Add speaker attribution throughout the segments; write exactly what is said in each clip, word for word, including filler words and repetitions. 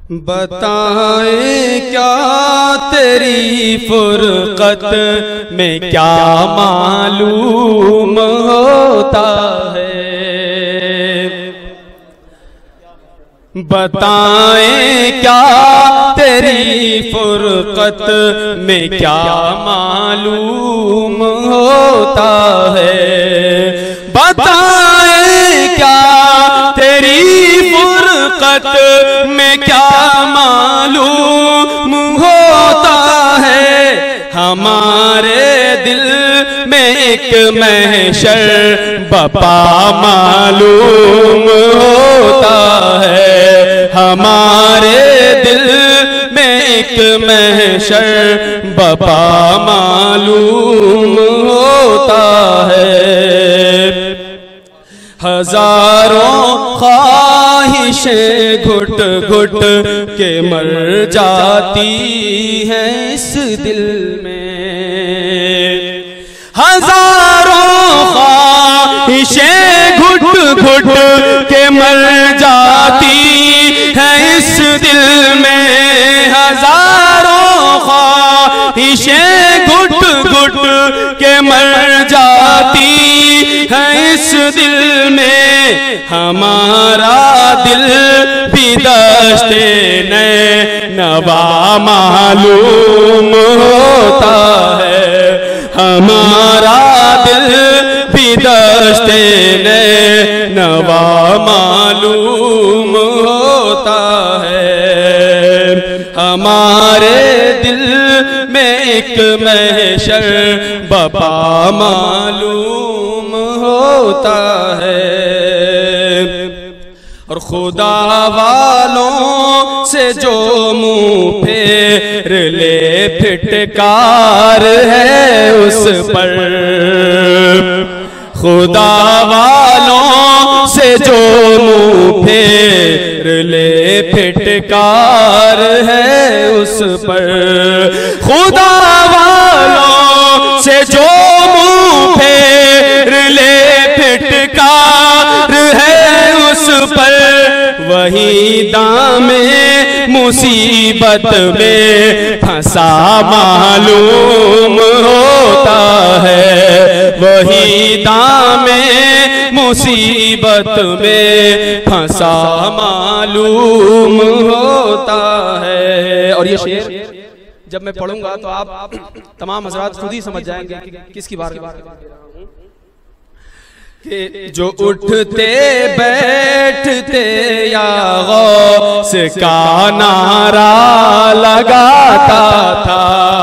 Speaker 1: بتائیں کیا تیری فرقت میں کیا معلوم ہوتا ہے، بتائیں کیا تیری فرقت میں کیا معلوم ہوتا ہے، بتائیں کیا تیری فرقت میں کیا معلوم ہوتا ہے، ہمارے دل میں ایک محشر بپا معلوم ہوتا ہے، ہمارے دل میں ایک محشر بپا معلوم ہوتا ہے، ہزاروں خواہشیں گھٹ گھٹ کے مر جاتی ہیں اس دل میں، ہزاروں خواہشیں گھٹ گھٹ کے مر جاتی ہیں اس دل میں، ہزاروں خواہشیں گھٹ گھٹ کے مر جاتی ہیں اس دل میں، ہمارا دل بھی دشت نئے نوا معلوم ہوتا ہے، ہمارا دل بھی دشت نئے نوا معلوم ہوتا ہے، ہمارے دل میں ایک محشر بپا معلوم ہوتا ہے، اور خدا والوں سے جو منہ پھیر لے پھٹکار ہے اس پر، خدا والوں سے جو منہ پھیر لے پھٹکار ہے اس پر، خدا والوں سے جو منہ پھیر لے پھٹکار ہے اس پر، وہی دام مصیبت میں پھنسا معلوم ہوتا ہے، وہی دام مصیبت میں پھنسا معلوم ہوتا ہے۔ اور یہ شعر جب میں پڑھوں گا تو آپ تمام حضرات خود ہی سمجھ جائیں گے کہ کس کی بات کر رہا ہوں، کہ جو اٹھتے بیٹھتے یا غوث کا نعرہ لگاتا تھا،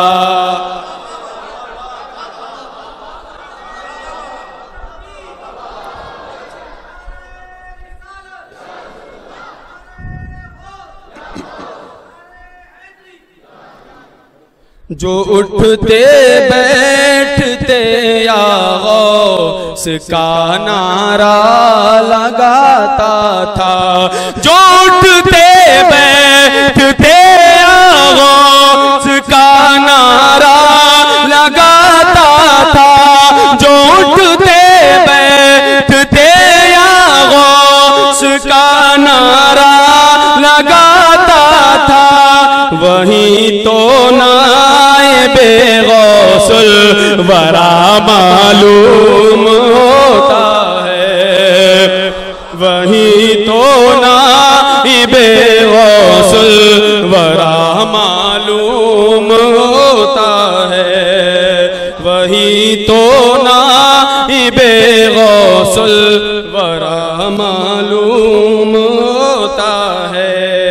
Speaker 1: جو اٹھتے بیٹھتے یا غوث کا نعرہ لگاتا تھا، جو اٹھتے بیٹھتے یا غوث کا نعرہ لگاتا تھا، جو اٹھتے بیٹھتے یا غوث کا نعرہ لگاتا تھا، وہی تو نائب غوث الورا معلوم ہوتا ہے، وہی تو نائب غوث الورا معلوم ہوتا ہے، وہی تو نائب غوث الورا معلوم ہوتا ہے۔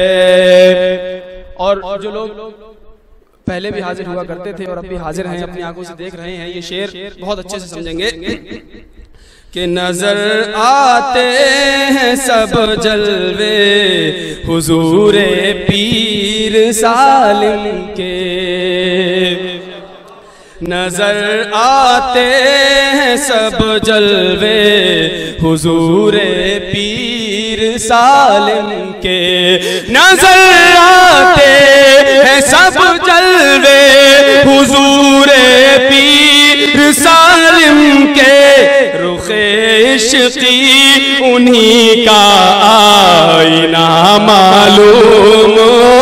Speaker 1: اور جو لوگ پہلے بھی حاضر ہوا کرتے تھے اور اب بھی حاضر ہیں، اپنی آنکھوں سے دیکھ رہے ہیں، یہ شعر بہت اچھے سے سمجھیں گے کہ نظر آتے ہیں سب جلوے حضور پیر سالم کے، نظر آتے ہیں سب جلوے حضور پیر سالم کے، نظر آتے ہیں سب جلوے حضور پیر سالم کے، رخ عشقی انہی کا آئینہ معلوم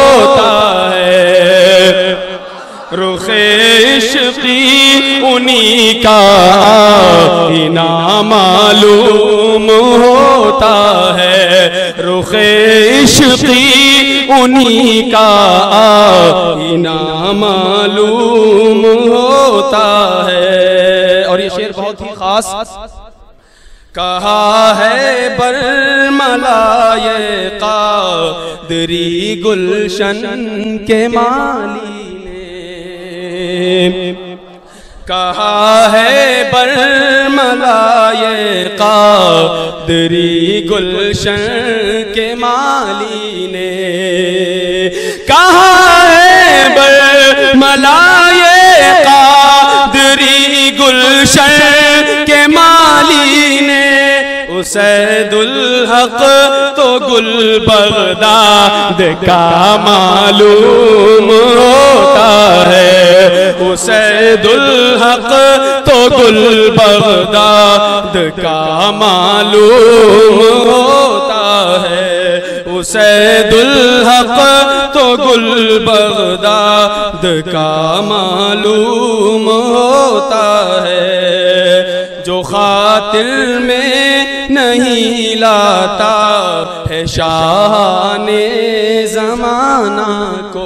Speaker 1: رخ عشقی انہی کا آئینہ معلوم ہوتا ہے، رخ عشقی انہی کا آئینہ معلوم ہوتا ہے۔ اور یہ شعر بہت ہی خاص کہا ہے برملا یہ قادری گلشن کے مالی نے، کہا ہے برملا یہ قادری گلشن کے مالی نے، کہا ہے برملا یہ قادری گلشن کے مالی نے، اسید الحق تو گل بغداد کا معلوم ہوتا ہے، اسید الحق تو گل بغداد کا معلوم ہوتا ہے، اسید الحق تو گل بغداد کا معلوم ہوتا ہے، جو خاطر میں نہیں لاتا ہے شان زمانہ کو،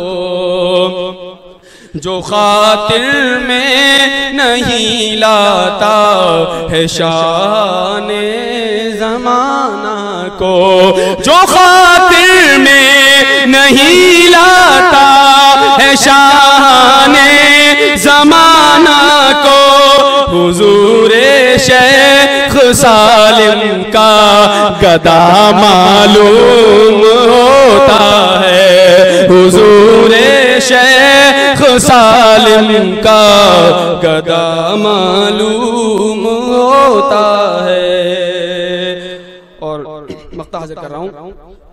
Speaker 1: جو خاطر میں نہیں لاتا ہے شان زمانہ کو، جو خاطر میں نہیں لاتا ہے شان زمانہ کو، حضور شیخ سالم کا گدا معلوم ہوتا ہے، حضور شیخ سالم کا گدا معلوم ہوتا ہے۔ اور مقطع حاضر کر رہا ہوں،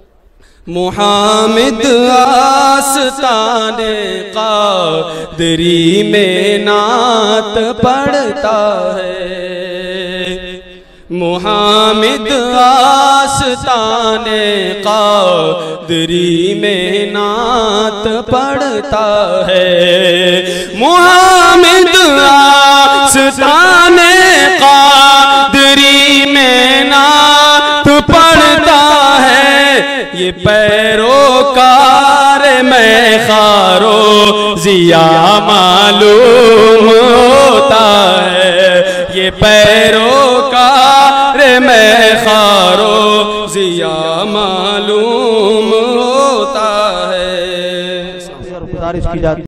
Speaker 1: محمد آستان قادری میں نعت پڑھتا ہے، محمد آستان قادری میں نعت پڑھتا ہے، محمد آستان قادری میں نعت پڑھتا ہے، یہ پیروکار میں خارو ضیا معلوم ہوتا ہے، یہ پیروکار میں خارو ضیا معلوم ہوتا ہے۔